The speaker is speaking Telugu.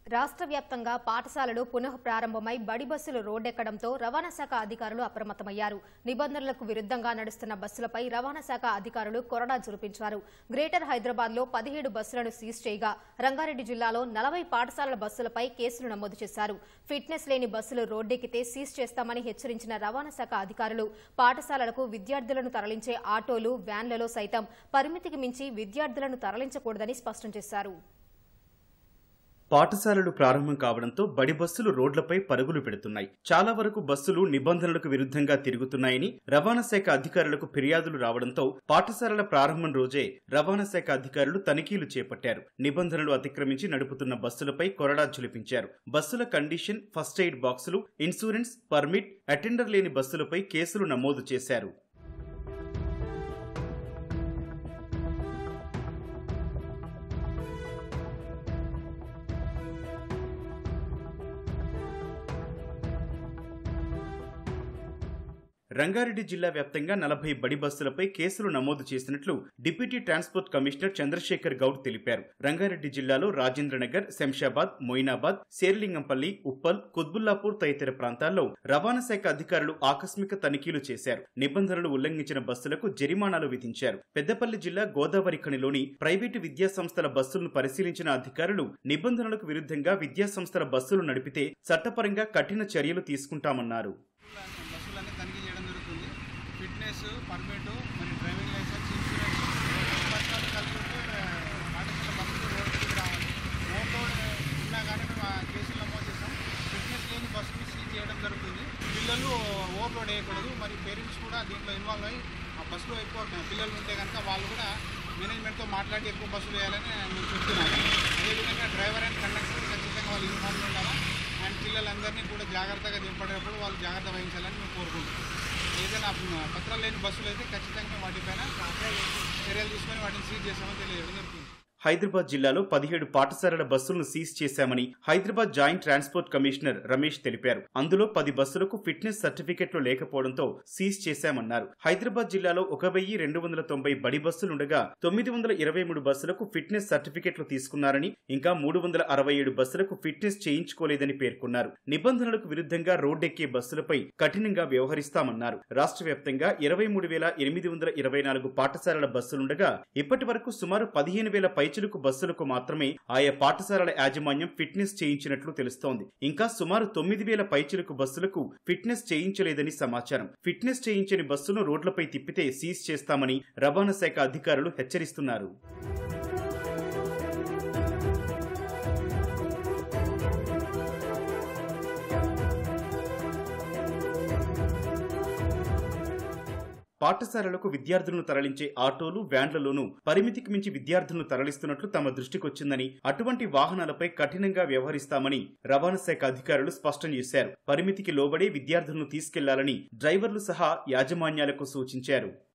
రాష్ట్ర వ్యాప్తంగా పాఠశాలలు పునః ప్రారంభమై బడి బస్సులు రోడ్డెక్కడంతో రవాణా శాఖ అధికారులు అప్రమత్తమయ్యారు. నిబంధనలకు విరుద్ధంగా నడుస్తున్న బస్సులపై రవాణా శాఖ అధికారులు కొరడా జురిపించారు. గ్రేటర్ హైదరాబాద్లో 17 బస్సులను సీజ్ చేయగా రంగారెడ్డి జిల్లాలో 40 పాఠశాలల బస్సులపై కేసులు నమోదు చేశారు. ఫిట్నెస్ లేని బస్సులు రోడ్డెక్కితే సీజ్ చేస్తామని హెచ్చరించిన రవాణా శాఖ అధికారులు పాఠశాలలకు విద్యార్థులను తరలించే ఆటోలు, వ్యాన్లలో సైతం పరిమితికి మించి విద్యార్థులను తరలించకూడదని స్పష్టం చేశారు. పాఠశాలలు ప్రారంభం కావడంతో బడి బస్సులు రోడ్లపై పరుగులు పెడుతున్నాయి. చాలా వరకు బస్సులు నిబంధనలకు విరుద్ధంగా తిరుగుతున్నాయని రవాణా శాఖ అధికారులకు ఫిర్యాదులు రావడంతో పాఠశాలల ప్రారంభం రోజే రవాణా శాఖ అధికారులు తనిఖీలు చేపట్టారు. నిబంధనలు అతిక్రమించి నడుపుతున్న బస్సులపై కొరడా ఝుళిపించారు. బస్సుల కండిషన్, ఫస్ట్ ఎయిడ్ బాక్సులు, ఇన్సూరెన్స్, పర్మిట్, అటెండర్ లేని బస్సులపై కేసులు నమోదు చేశారు. రంగారెడ్డి జిల్లా వ్యాప్తంగా 40 బడి బస్సులపై కేసులు నమోదు చేసినట్లు deputy transport commissioner Chandrasekhar Goud తెలిపారు. రంగారెడ్డి జిల్లాలో రాజేంద్రనగర్, శంషాబాద్, మొయినాబాద్, శేర్లింగంపల్లి, ఉప్పల్, కుత్బుల్లాపూర్ తదితర ప్రాంతాల్లో రవాణా శాఖ అధికారులు ఆకస్మిక తనిఖీలు చేశారు. నిబంధనలు ఉల్లంఘించిన బస్సులకు జరిమానాలు విధించారు. పెద్దపల్లి జిల్లా గోదావరి ఖనిలోని ప్రైవేటు విద్యాసంస్థల బస్సులను పరిశీలించిన అధికారులు నిబంధనలకు విరుద్ధంగా విద్యాసంస్థల బస్సులు నడిపితే చట్టపరంగా కఠిన చర్యలు తీసుకుంటామన్నారు. ఫిట్నెస్, పర్మిట్, మరి డ్రైవింగ్ లైసెన్స్, ఇన్సూరెన్స్ పత్రాలు కలిసి ఉంటే పాఠశాల బస్సులు రోడ్డుకి రావాలి. ఓవర్లోడ్ ఉన్నా కానీ మేము ఆ కేసులు నమోదు చేస్తాం. ఫిట్నెస్ లేని బస్సుని సీజ్ చేయడం జరుగుతుంది. పిల్లలు ఓవర్లోడ్ వేయకూడదు. మరి పేరెంట్స్ కూడా దీంట్లో ఇన్వాల్వ్ అయ్యి ఆ బస్సులో ఎక్కువ పిల్లలు ఉంటే కనుక వాళ్ళు కూడా మేనేజ్మెంట్తో మాట్లాడి ఎక్కువ బస్సులు వేయాలని మేము చెప్తున్నాము. అదేవిధంగా డ్రైవర్ అండ్ కండక్టర్ ఖచ్చితంగా వాళ్ళు యూనిఫామ్లో ఉండాలి. అండ్ పిల్లలందరినీ కూడా జాగ్రత్తగా దింపడేటప్పుడు వాళ్ళు జాగ్రత్త వహించాలని మేము కోరుకుంటున్నాం. ఏదైనా పత్రాలు లేని బస్సులు అయితే ఖచ్చితంగా వాటిపైన చర్యలు తీసుకొని వాటిని సీజ్ చేస్తామని తెలియజేయడం జరుగుతుంది. హైదరాబాద్ జిల్లాలో 17 పాఠశాలల బస్సులను సీజ్ చేశామని Hyderabad joint transport commissioner Ramesh తెలిపారు. అందులో 10 బస్సులకు ఫిట్నెస్ సర్టిఫికెట్లు లేకపోవడంతో సీజ్ చేశామన్నారు. హైదరాబాద్ జిల్లాలో 1290 బడి బస్సులుండగా 923 బస్సులకు ఫిట్నెస్ సర్టిఫికెట్లు తీసుకున్నారని, ఇంకా 367 బస్సులకు ఫిట్నెస్ చేయించుకోలేదని పేర్కొన్నారు. నిబంధనలకు విరుద్ధంగా రోడ్డెక్కే బస్సులపై కఠినంగా వ్యవహరిస్తామన్నారు. రాష్ట్ర వ్యాప్తంగా 23,824 పాఠశాలల బస్సులుండగా ఇప్పటి వరకు సుమారు 15,000 పైచులకు బస్సులకు మాత్రమే ఆయా పాఠశాలల యాజమాన్యం ఫిట్నెస్ చేయించినట్లు తెలుస్తోంది. ఇంకా సుమారు 9,000 పైచులకు బస్సులకు ఫిట్నెస్ చేయించలేదని సమాచారం. ఫిట్నెస్ చేయించని బస్సును రోడ్లపై తిప్పితే సీజ్ చేస్తామని రవాణా శాఖ అధికారులు హెచ్చరిస్తున్నారు. పాఠశాలలకు విద్యార్థులను తరలించే ఆటోలు, వ్యాన్లలోనూ పరిమితికి మించి విద్యార్థులను తరలిస్తున్నట్లు తమ దృష్టికొచ్చిందని, అటువంటి వాహనాలపై కఠినంగా వ్యవహరిస్తామని రవాణా శాఖ అధికారులు స్పష్టం చేశారు. పరిమితికి లోబడే విద్యార్థులను తీసుకెళ్లాలని డ్రైవర్లు సహా యాజమాన్యాలకు సూచించారు.